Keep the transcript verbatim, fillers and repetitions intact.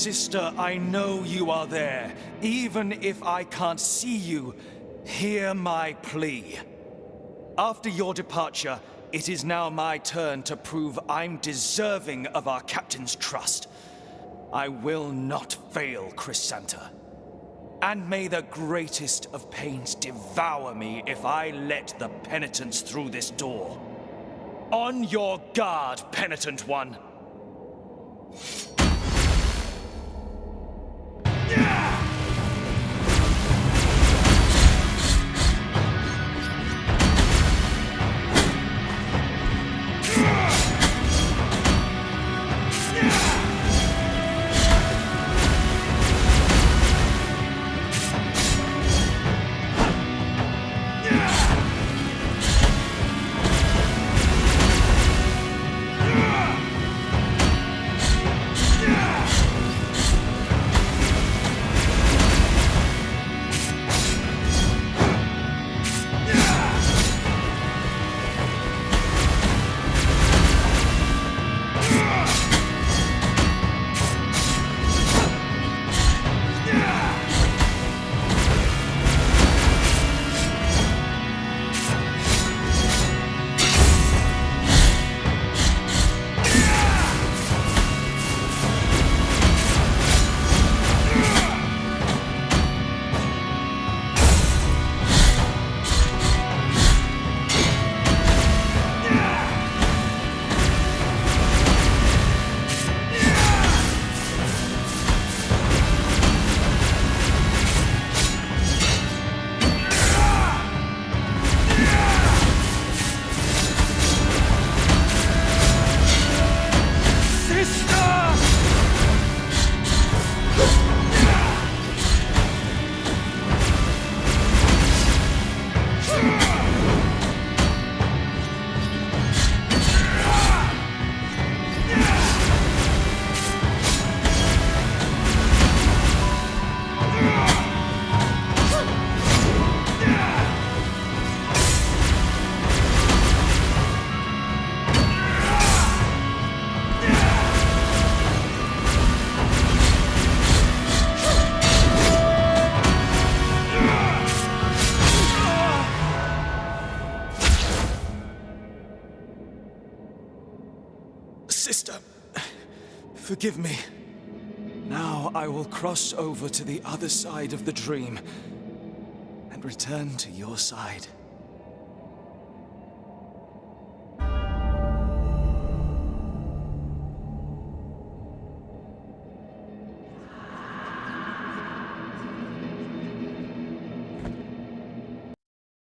sister, I know you are there. Even if I can't see you, hear my plea. After your departure, it is now my turn to prove I'm deserving of our captain's trust. I will not fail, Chrysanta. And may the greatest of pains devour me if I let the penitents through this door. On your guard, penitent one! Sister, forgive me. Now I will cross over to the other side of the dream and return to your side.